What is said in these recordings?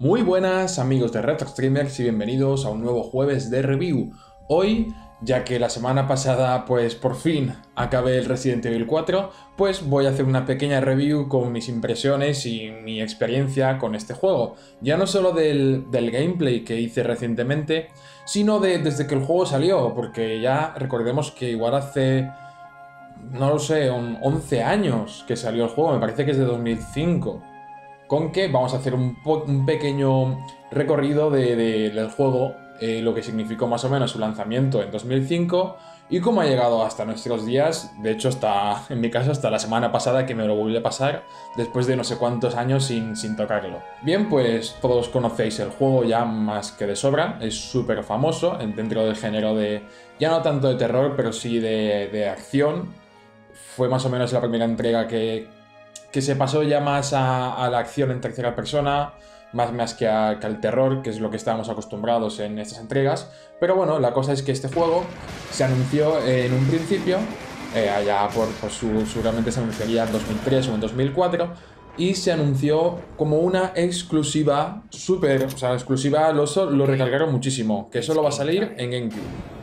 Muy buenas amigos de Retro Streamers y bienvenidos a un nuevo jueves de review. Hoy, ya que la semana pasada pues por fin acabé el Resident Evil 4, pues voy a hacer una pequeña review con mis impresiones y mi experiencia con este juego. Ya no solo del gameplay que hice recientemente, sino desde que el juego salió, porque ya recordemos que igual hace, no lo sé, 11 años que salió el juego, me parece que es de 2005. Con que vamos a hacer un pequeño recorrido del juego, lo que significó más o menos su lanzamiento en 2005 y cómo ha llegado hasta nuestros días. De hecho, hasta, en mi caso, hasta la semana pasada que me lo volví a pasar después de no sé cuántos años sin tocarlo. Bien, pues todos conocéis el juego ya más que de sobra, es súper famoso dentro del género de, ya no tanto de terror, pero sí de acción. Fue más o menos la primera entrega que se pasó ya más a la acción en tercera persona, más que al terror, que es lo que estábamos acostumbrados en estas entregas. Pero bueno, la cosa es que este juego se anunció en un principio, allá seguramente se anunciaría en 2003 o en 2004, y se anunció como una exclusiva, súper, o sea, exclusiva, lo recargaron muchísimo, que solo va a salir en GameCube.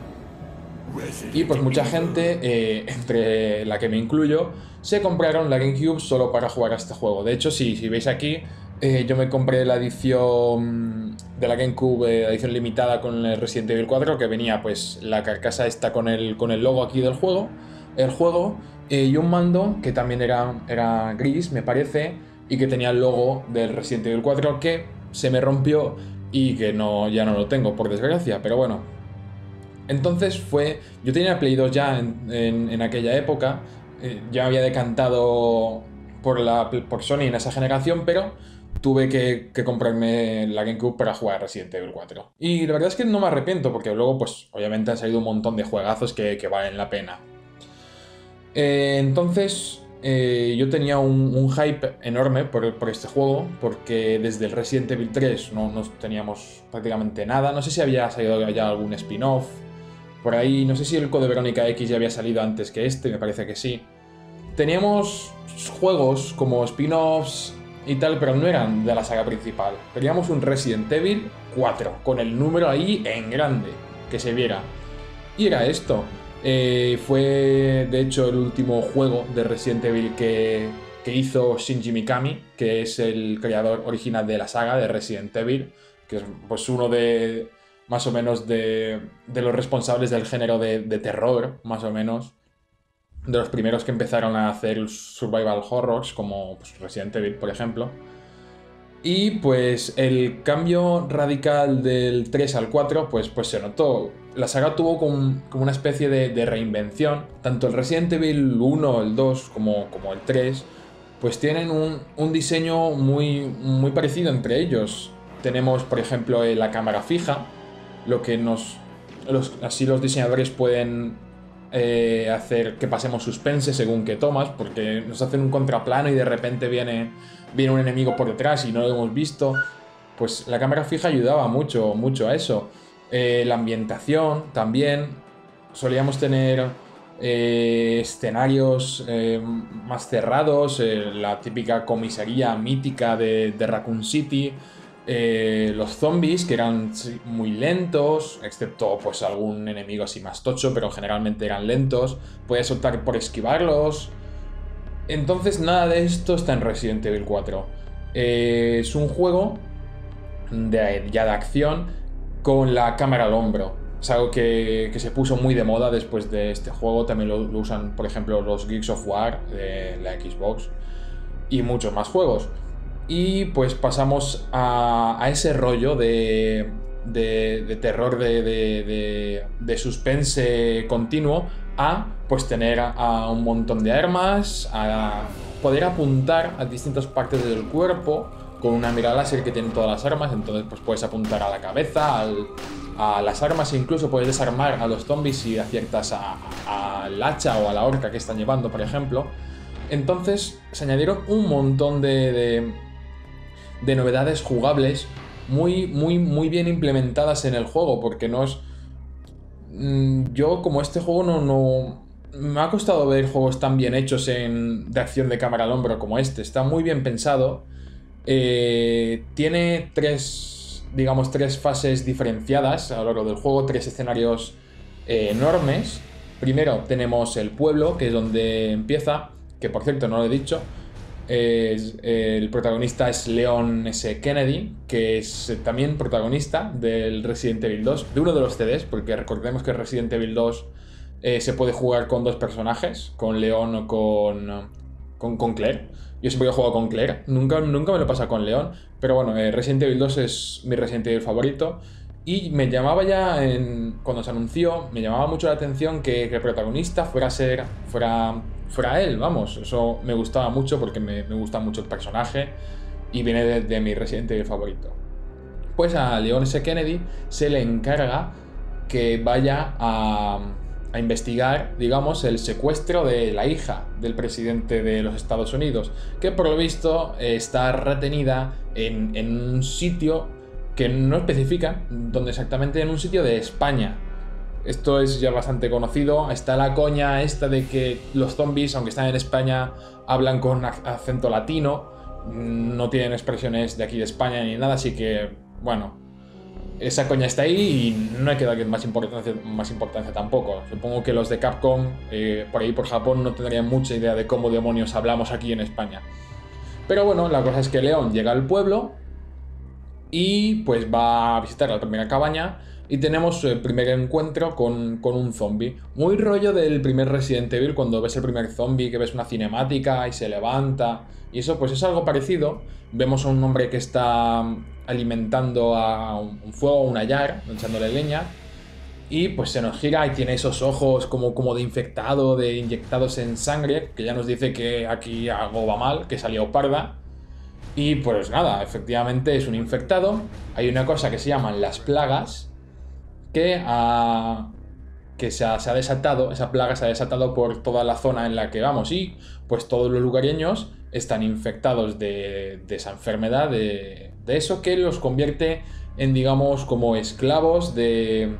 Y pues mucha gente, entre la que me incluyo, se compraron la GameCube solo para jugar a este juego. De hecho, si veis aquí, yo me compré la edición de la GameCube, la edición limitada con el Resident Evil 4, que venía pues la carcasa esta con el logo aquí del juego, el juego, y un mando que también era gris, me parece, y que tenía el logo del Resident Evil 4 que se me rompió y que ya no lo tengo, por desgracia, pero bueno. Entonces yo tenía Play 2 ya en aquella época, ya me había decantado por Sony en esa generación, pero tuve que comprarme la GameCube para jugar Resident Evil 4. Y la verdad es que no me arrepiento, porque luego pues obviamente han salido un montón de juegazos que valen la pena. Entonces yo tenía un hype enorme por este juego, porque desde el Resident Evil 3 no teníamos prácticamente nada. No sé si había salido ya algún spin-off por ahí, no sé si el Code Verónica X ya había salido antes que este, me parece que sí. Teníamos juegos como spin-offs y tal, pero no eran de la saga principal. Teníamos un Resident Evil 4, con el número ahí en grande, que se viera. Y era esto. Fue, de hecho, el último juego de Resident Evil que hizo Shinji Mikami, que es el creador original de la saga de Resident Evil, que es pues uno de más o menos de los responsables del género de terror, más o menos, de los primeros que empezaron a hacer survival horrors, como pues, Resident Evil, por ejemplo. Y pues el cambio radical del 3 al 4, pues se notó. La saga tuvo como una especie de reinvención. Tanto el Resident Evil 1, el 2, como el 3, pues tienen un diseño muy parecido entre ellos. Tenemos, por ejemplo, la cámara fija, lo que así los diseñadores pueden hacer que pasemos suspense según que tomas, porque nos hacen un contraplano y de repente viene un enemigo por detrás y no lo hemos visto. Pues la cámara fija ayudaba mucho a eso. La ambientación también. Solíamos tener escenarios más cerrados, la típica comisaría mítica de Raccoon City. Los zombies, que eran muy lentos, excepto pues algún enemigo así más tocho, pero generalmente eran lentos. Puedes optar por esquivarlos. Entonces nada de esto está en Resident Evil 4. Es un juego ya de acción con la cámara al hombro. Es algo que se puso muy de moda después de este juego. También lo usan, por ejemplo, los Gears of War de la Xbox y muchos más juegos. Y pues pasamos a ese rollo de terror, de suspense continuo, a pues tener a un montón de armas, a poder apuntar a distintas partes del cuerpo con una mira láser que tiene todas las armas. Entonces pues puedes apuntar a la cabeza, a las armas, e incluso puedes desarmar a los zombies si aciertas al hacha o a la horca que están llevando, por ejemplo. Entonces se añadieron un montón de novedades jugables muy bien implementadas en el juego, porque no es... Yo, como este juego, no me ha costado ver juegos tan bien hechos de acción de cámara al hombro como este. Está muy bien pensado Tiene tres, digamos, tres fases diferenciadas a lo largo del juego, tres escenarios enormes. Primero tenemos el pueblo, que es donde empieza, que por cierto no lo he dicho. El protagonista es Leon S. Kennedy, que es también protagonista del Resident Evil 2, de uno de los CDs, porque recordemos que Resident Evil 2 se puede jugar con dos personajes, con Leon o con Claire. Yo siempre he jugado con Claire, nunca me lo he pasado con Leon, pero bueno, Resident Evil 2 es mi Resident Evil favorito. Y me llamaba cuando se anunció, me llamaba mucho la atención que el protagonista fuera él, vamos. Eso me gustaba mucho porque me gusta mucho el personaje y viene de mi Resident Evil favorito. Pues a Leon S. Kennedy se le encarga que vaya a investigar, digamos, el secuestro de la hija del presidente de los Estados Unidos, que por lo visto está retenida en un sitio que no especifica dónde exactamente, en un sitio de España. Esto es ya bastante conocido. Está la coña esta de que los zombies, aunque están en España, hablan con acento latino, no tienen expresiones de aquí de España ni nada, así que, bueno, esa coña está ahí y no hay que darle más importancia tampoco. Supongo que los de Capcom, por ahí por Japón, no tendrían mucha idea de cómo demonios hablamos aquí en España. Pero bueno, la cosa es que Leon llega al pueblo y pues va a visitar la primera cabaña y tenemos el primer encuentro con un zombie. Muy rollo del primer Resident Evil, cuando ves el primer zombie, que ves una cinemática y se levanta. Y eso pues es algo parecido. Vemos a un hombre que está alimentando a un fuego, una yar, echándole leña. Y pues se nos gira y tiene esos ojos como de infectado, de inyectados en sangre, que ya nos dice que aquí algo va mal, que salió parda. Y pues nada, efectivamente es un infectado. Hay una cosa que se llaman las plagas, que se ha desatado, esa plaga se ha desatado por toda la zona en la que vamos, y pues todos los lugareños están infectados de esa enfermedad, de eso que los convierte en, digamos, como esclavos de...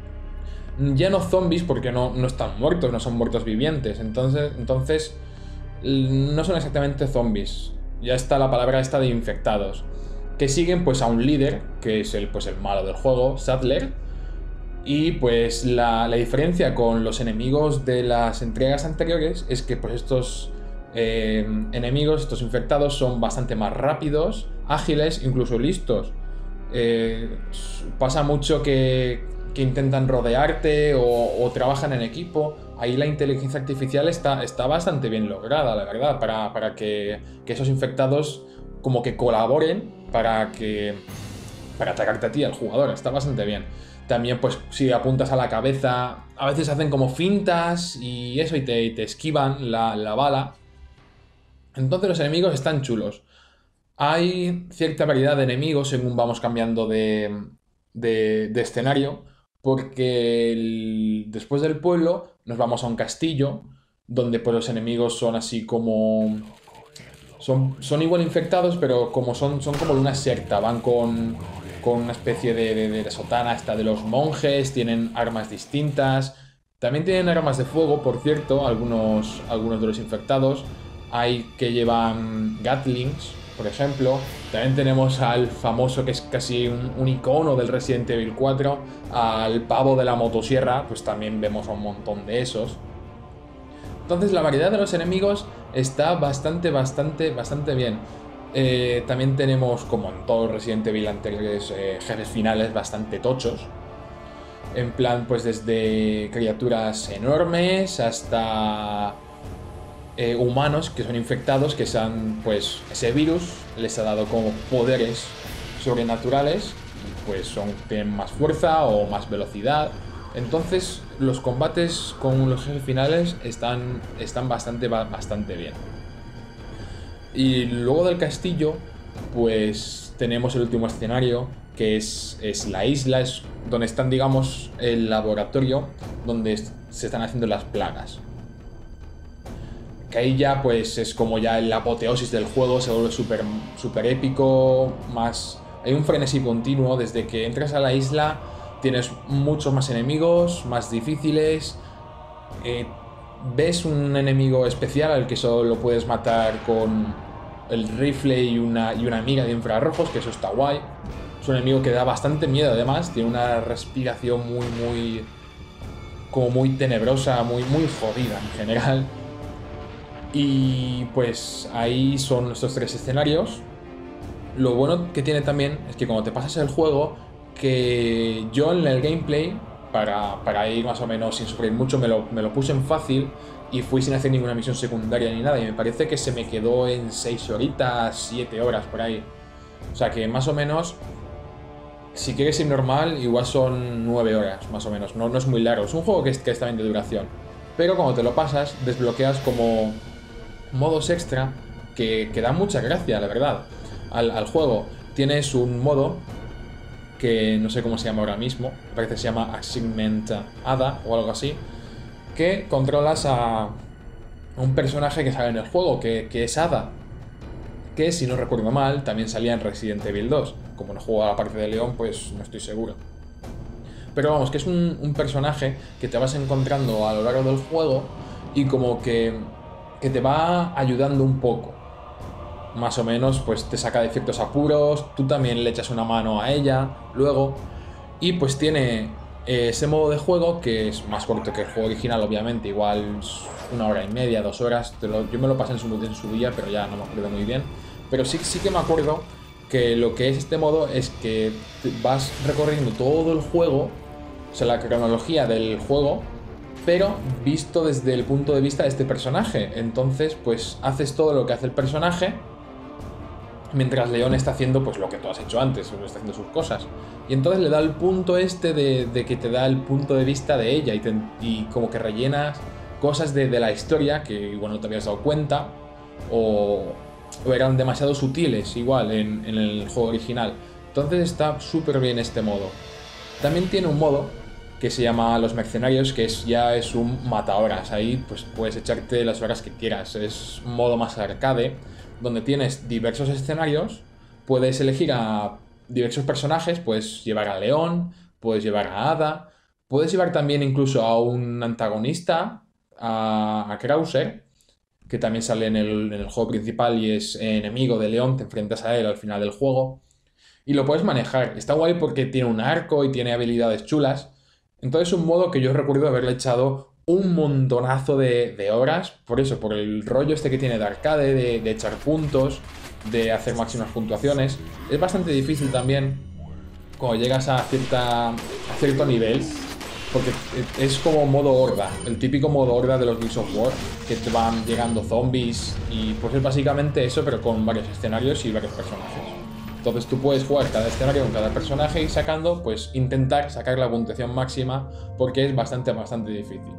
Ya no zombies, porque no están muertos, no son muertos vivientes, entonces no son exactamente zombies. Ya está la palabra esta de infectados, que siguen pues a un líder, que es el malo del juego, Sadler. Y pues la diferencia con los enemigos de las entregas anteriores es que pues estos enemigos, estos infectados, son bastante más rápidos, ágiles, incluso listos. Pasa mucho que intentan rodearte o trabajan en equipo. Ahí la inteligencia artificial está bastante bien lograda, la verdad, para que esos infectados como que colaboren para atacarte a ti, al jugador. Está bastante bien. También, pues, si apuntas a la cabeza, a veces hacen como fintas y eso, y te esquivan la bala. Entonces los enemigos están chulos. Hay cierta variedad de enemigos según vamos cambiando de escenario, porque después del pueblo nos vamos a un castillo, donde pues los enemigos son así como... Son igual infectados, pero como son como de una secta, van con una especie de sotana esta de los monjes, tienen armas distintas. También tienen armas de fuego, por cierto, algunos de los infectados. Hay que llevan Gatlings, por ejemplo. También tenemos al famoso, que es casi un icono del Resident Evil 4, al pavo de la motosierra, pues también vemos a un montón de esos. Entonces la variedad de los enemigos está bastante bien. También tenemos, como en todos Resident Evil anteriores, jefes finales bastante tochos. En plan, pues desde criaturas enormes hasta humanos que son infectados, que pues ese virus les ha dado como poderes sobrenaturales, y pues tienen más fuerza o más velocidad. Entonces los combates con los jefes finales están bastante bien. Y luego del castillo, pues tenemos el último escenario, que es la isla, es donde están, digamos, el laboratorio donde se están haciendo las plagas. Que ahí ya pues es como ya la apoteosis del juego, se vuelve súper épico, hay un frenesí continuo. Desde que entras a la isla tienes muchos más enemigos, más difíciles. Ves un enemigo especial al que solo lo puedes matar el rifle y una amiga de infrarrojos, que eso está guay. Es un enemigo que da bastante miedo además, tiene una respiración como muy tenebrosa, muy jodida en general. Y pues ahí son estos 3 escenarios. Lo bueno que tiene también es que cuando te pasas el juego, que yo en el gameplay, para ir más o menos sin sufrir mucho, me lo puse en fácil y fui sin hacer ninguna misión secundaria ni nada. Y me parece que se me quedó en 6 horitas, 7 horas por ahí. O sea que más o menos, si quieres ir normal, igual son 9 horas, más o menos. No es muy largo. Es un juego que está bien de duración. Pero cuando te lo pasas, desbloqueas como modos extra que dan mucha gracia, la verdad, al juego. Tienes un modo que no sé cómo se llama ahora mismo, me parece que se llama Assignment Ada o algo así, que controlas a un personaje que sale en el juego, que es Ada, que si no recuerdo mal también salía en Resident Evil 2. Como no juego a la parte de León, pues no estoy seguro. Pero vamos, que es un personaje que te vas encontrando a lo largo del juego y como que te va ayudando un poco. Más o menos, pues te saca de ciertos apuros, tú también le echas una mano a ella luego. Y pues tiene ese modo de juego que es más corto que el juego original, obviamente, igual 1 hora y media, 2 horas. Yo me lo pasé en su día, pero ya no me acuerdo muy bien. Pero sí que me acuerdo que lo que es este modo es que vas recorriendo todo el juego, o sea, la cronología del juego, pero visto desde el punto de vista de este personaje. Entonces, pues haces todo lo que hace el personaje, mientras León está haciendo pues lo que tú has hecho antes, está haciendo sus cosas. Y entonces le da el punto este de que te da el punto de vista de ella y como que rellenas cosas de la historia que igual no te habías dado cuenta o eran demasiado sutiles igual en el juego original. Entonces está súper bien este modo. También tiene un modo que se llama Los Mercenarios, que ya es un matahoras. Ahí pues puedes echarte las horas que quieras. Es un modo más arcade, donde tienes diversos escenarios, puedes elegir a diversos personajes, puedes llevar a León, puedes llevar a Ada, puedes llevar también incluso a un antagonista, a Krauser, que también sale en el juego principal y es enemigo de León, te enfrentas a él al final del juego. Y lo puedes manejar. Está guay porque tiene un arco y tiene habilidades chulas. Entonces es un modo que yo recuerdo haberle echado un montonazo de horas. Por eso, por el rollo este que tiene de arcade, de echar puntos, de hacer máximas puntuaciones. Es bastante difícil también cuando llegas a cierto nivel. Porque es como modo horda, el típico modo horda de los Gears of War, que te van llegando zombies y pues es básicamente eso, pero con varios escenarios y varios personajes. Entonces tú puedes jugar cada escenario con cada personaje y intentar sacar la puntuación máxima porque es bastante difícil.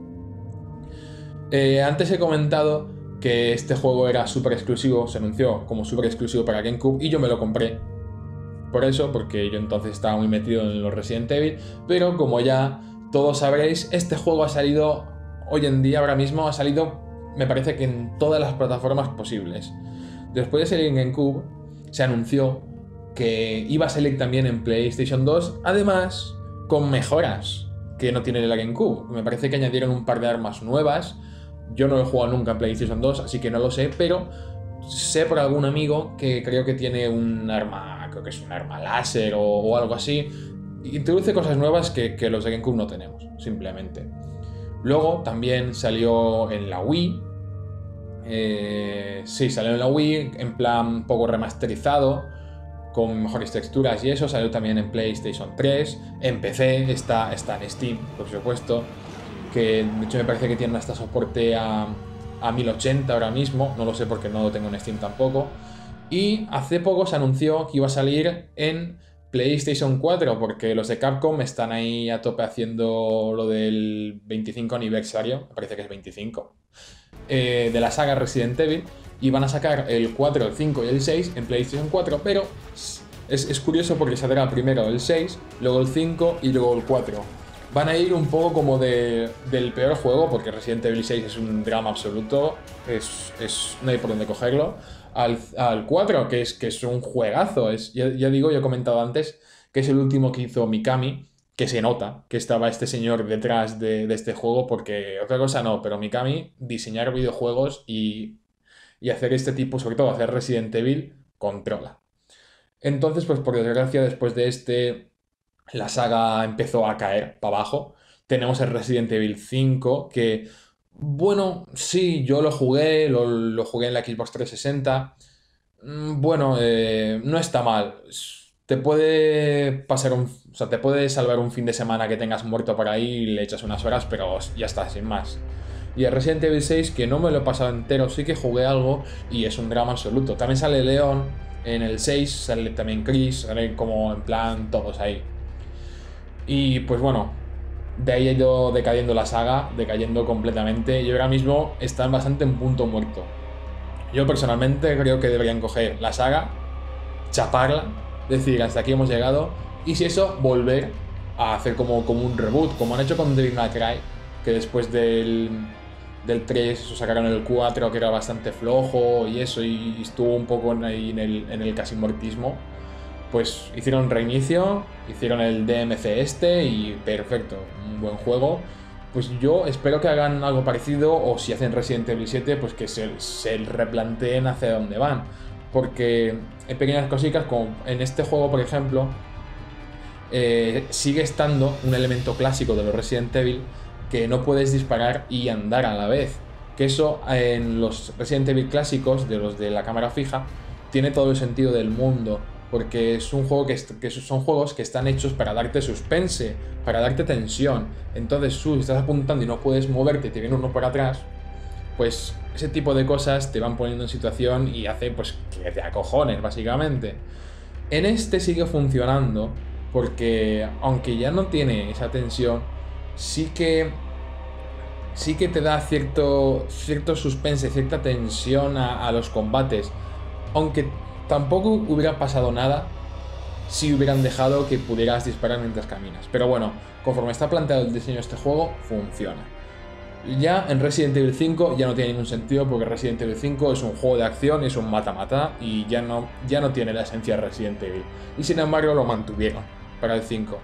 Antes he comentado que este juego era súper exclusivo, se anunció como súper exclusivo para GameCube y yo me lo compré. Por eso, porque yo entonces estaba muy metido en los Resident Evil, pero como ya todos sabréis, este juego ha salido hoy en día, ahora mismo, ha salido, me parece que en todas las plataformas posibles. Después de salir en GameCube, se anunció que iba a salir también en PlayStation 2, además con mejoras que no tiene la GameCube. Me parece que añadieron un par de armas nuevas. Yo no he jugado nunca en PlayStation 2, así que no lo sé, pero sé por algún amigo que creo que tiene un arma, creo que es un arma láser o algo así. Introduce cosas nuevas que los de GameCube no tenemos, simplemente. Luego también salió en la Wii. Sí, salió en la Wii en plan poco remasterizado, con mejores texturas y eso. Salió también en PlayStation 3, en PC, está en Steam, por supuesto, que de hecho me parece que tiene hasta soporte a 1080 ahora mismo, no lo sé porque no lo tengo en Steam tampoco. Y hace poco se anunció que iba a salir en PlayStation 4, porque los de Capcom están ahí a tope haciendo lo del 25 aniversario, me parece que es 25, de la saga Resident Evil, y van a sacar el 4, el 5 y el 6 en PlayStation 4, pero es curioso porque saldrá primero el 6, luego el 5 y luego el 4. Van a ir un poco como del peor juego, porque Resident Evil 6 es un drama absoluto, no hay por dónde cogerlo, al 4, que es un juegazo. Ya digo, yo he comentado antes que es el último que hizo Mikami, que se nota que estaba este señor detrás de este juego, porque otra cosa no, pero Mikami, diseñar videojuegos y y hacer este tipo, sobre todo hacer Resident Evil, controla. Entonces, pues por desgracia, después de la saga empezó a caer para abajo. Tenemos el Resident Evil 5, que, bueno, sí, yo lo jugué, lo jugué en la Xbox 360. Bueno, no está mal. Te puede pasar o sea, te puede salvar un fin de semana que tengas muerto por ahí y le echas unas horas, pero ya está, sin más. Y el Resident Evil 6, que no me lo he pasado entero, sí que jugué algo y es un drama absoluto. También sale Leon en el 6, sale también Chris, salen como en plan todos ahí. Y pues bueno, de ahí ha ido decayendo la saga, decayendo completamente y ahora mismo están bastante en punto muerto. Yo personalmente creo que deberían coger la saga, chaparla, decir hasta aquí hemos llegado y si eso, volver a hacer como un reboot, como han hecho con Devil May Cry, que después del 3 eso sacaron el 4 que era bastante flojo y eso y estuvo un poco ahí en el casi muertismo. Pues hicieron reinicio, hicieron el DMC y perfecto, un buen juego. Pues yo espero que hagan algo parecido o si hacen Resident Evil 7, pues que se replanteen hacia dónde van. Porque hay pequeñas cositas como en este juego, por ejemplo, sigue estando un elemento clásico de los Resident Evil que no puedes disparar y andar a la vez. Que eso en los Resident Evil clásicos, de los de la cámara fija, tiene todo el sentido del mundo. Porque es un juego que son juegos que están hechos para darte suspense, para darte tensión. Entonces tú, si estás apuntando y no puedes moverte y te viene uno por atrás, pues ese tipo de cosas te van poniendo en situación y hace pues que te acojones, básicamente. En este sigue funcionando porque, aunque ya no tiene esa tensión, sí que te da cierto suspense, cierta tensión a los combates. Aunque tampoco hubiera pasado nada si hubieran dejado que pudieras disparar mientras caminas. Pero bueno, conforme está planteado el diseño de este juego, funciona. Ya en Resident Evil 5 ya no tiene ningún sentido porque Resident Evil 5 es un juego de acción, es un mata-mata y ya no tiene la esencia de Resident Evil. Y sin embargo lo mantuvieron para el 5.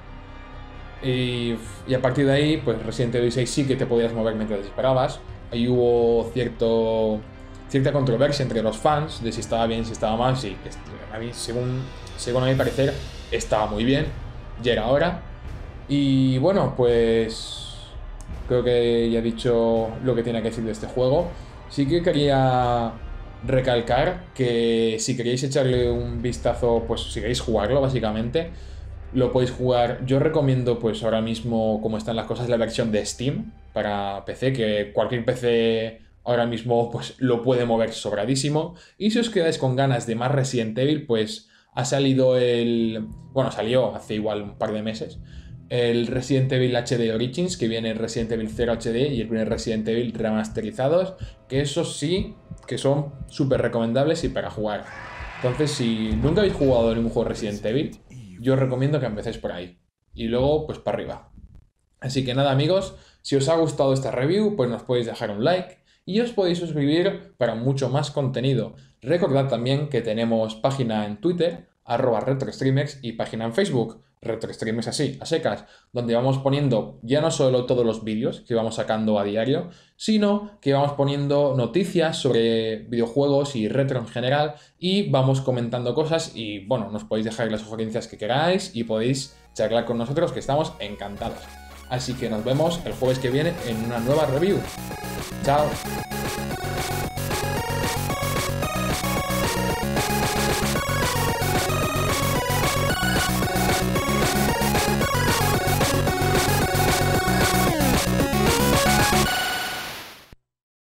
Y a partir de ahí, pues Resident Evil 6 sí que te podías mover mientras disparabas. Ahí hubo cierta controversia entre los fans de si estaba bien, si estaba mal. Sí, a mí, según a mi parecer, estaba muy bien, ya era hora. Y bueno, pues creo que ya he dicho lo que tiene que decir de este juego. Sí que quería recalcar que si queréis echarle un vistazo, pues si queréis jugarlo básicamente, lo podéis jugar. Yo recomiendo pues ahora mismo, como están las cosas, la versión de Steam para PC, que cualquier PC ahora mismo pues lo puede mover sobradísimo. Y si os quedáis con ganas de más Resident Evil, pues ha salido bueno, salió hace igual un par de meses el Resident Evil HD Origins, que viene el Resident Evil 0 HD y el primer Resident Evil remasterizados, que esos sí que son súper recomendables y para jugar. Entonces, si nunca habéis jugado ningún juego Resident Evil, yo os recomiendo que empecéis por ahí. Y luego, pues para arriba. Así que nada, amigos, si os ha gustado esta review, pues nos podéis dejar un like y os podéis suscribir para mucho más contenido. Recordad también que tenemos página en Twitter, @RetroStreamers, y página en Facebook, RetroStreamers así, a secas, donde vamos poniendo ya no solo todos los vídeos que vamos sacando a diario, sino que vamos poniendo noticias sobre videojuegos y retro en general y vamos comentando cosas y bueno, nos podéis dejar las sugerencias que queráis y podéis charlar con nosotros, que estamos encantados. Así que nos vemos el jueves que viene en una nueva review. ¡Chao!